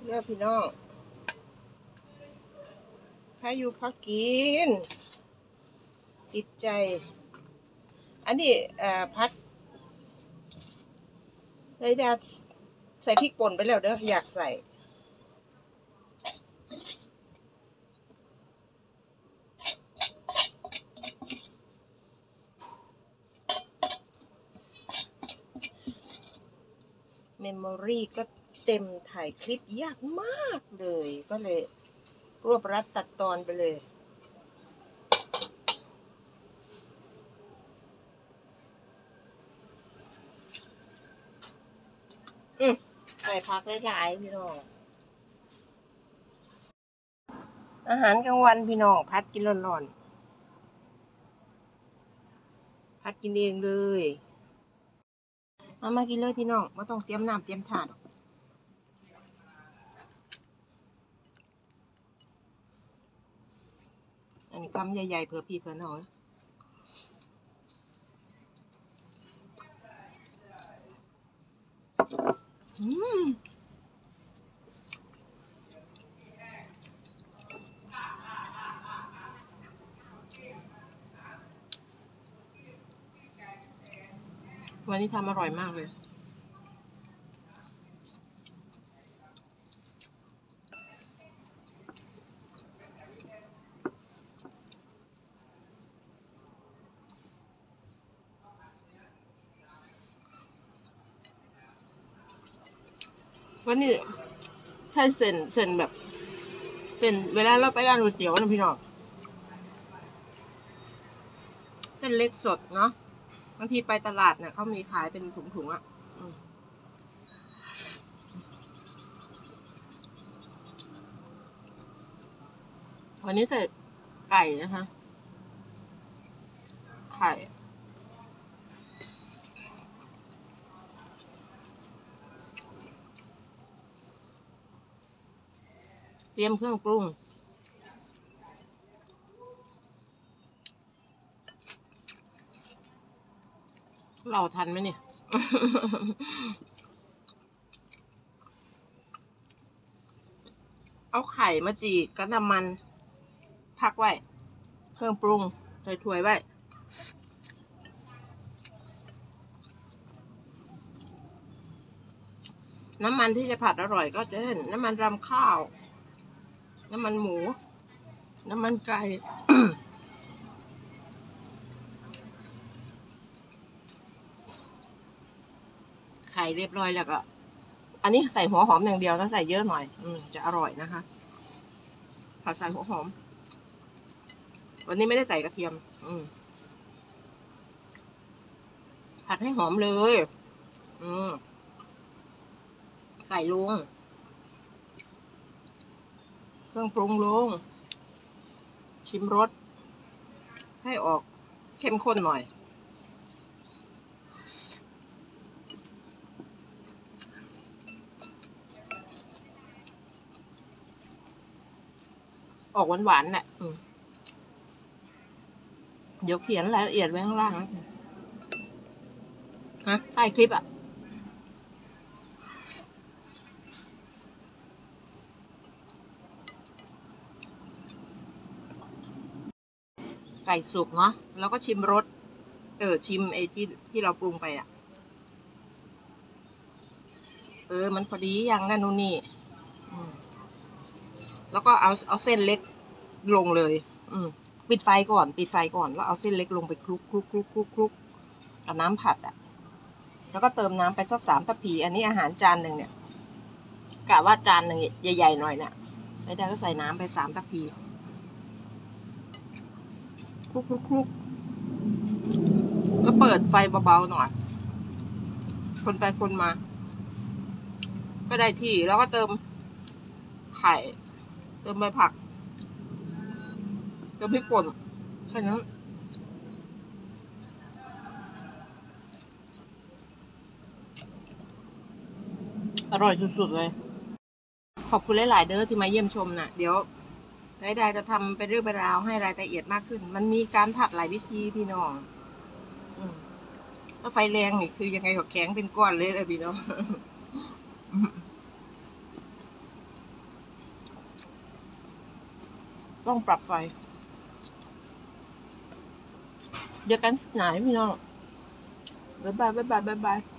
เลือกพี่น้องพายุพักกินติดใจอันนี้พัดเลยดาใส่พริกป่นไปแล้วเด้ออยากใส่เมมโมรี่ก็เต็มถ่ายคลิปยากมากเลยก็เลยรวบรัดตัดตอนไปเลยใส่ผักหลายๆพี่น้องอาหารกลางวันพี่น้องพัดกินร้อนๆพัดกินเองเลยมากินเลยพี่น้องไม่ต้องเตรียมน้ำเตรียมถาดอันนี้คำใหญ่ๆเผื่อพี่เผื่อน้องวันนี้ทำอร่อยมากเลยวันนี้ใช่เส้นแบบเส้นเวลาเราไปร้านก๋วยเตี๋ยวนะพี่น้องเส้นเล็กสดเนาะบางทีไปตลาดเนี่ยเขามีขายเป็นถุงๆอ่ะวันนี้ใส่ไก่นะคะไข่เตรียมเครื่องปรุงเราทันไหมเนี่ย เอาไข่มาจีกกับน้ำมันพักไว้เครื่องปรุงใส่ถ้วยไว้น้ำมันที่จะผัดอร่อยก็จะเช่นน้ำมันรำข้าวน้ำมันหมูน้ำมันไก่ ไข่เรียบร้อยแล้วก็อันนี้ใส่หัวหอมอย่างเดียวนะใส่เยอะหน่อยจะอร่อยนะคะผัดใส่หัวหอมวันนี้ไม่ได้ใส่กระเทียมผัดให้หอมเลยใส่ลงเครื่องปรุงลงชิมรสให้ออกเข้มข้นหน่อยออกหวานๆแหละเดี๋ยวเขียนรายละเอียดไว้ข้างล่างนะใต้คลิปไก่สุกเนาะแล้วก็ชิมรสชิมไอ้ที่เราปรุงไปมันพอดีอย่างนั่นนู่นนี่แล้วก็เอาเส้นเล็กลงเลยปิดไฟก่อนแล้วเอาเส้นเล็กลงไปคลุกกับน้ำผัดแล้วก็เติมน้ำไปสัก3 ทัพพีอันนี้อาหารจานหนึ่งเนี่ยกะว่าจานหนึ่งใหญ่ๆหน่อยเนี่ยแล้วได้ก็ใส่น้ำไป3 ทัพพีคลุกก็เปิดไฟเบาๆหน่อยคนไปคนมาก็ได้ที่แล้วก็เติมไข่เติมใบผักเติมพริกป่นแค่นั้นอร่อยสุดๆเลยขอบคุณหลายๆเด้อที่มาเยี่ยมชมนะเดี๋ยวได้จะทำเป็นเรื่องเป็นราวให้รายละเอียดมากขึ้นมันมีการผัดหลายวิธีพี่น้องถ้าไฟแรงนี่คือยังไงก็แข็งเป็นก้อนเลยพี่น้องต้องปรับไฟเดี๋ยวกันไหนพี่น้องบ๊ายบายบ๊ายบายบ๊ายบาย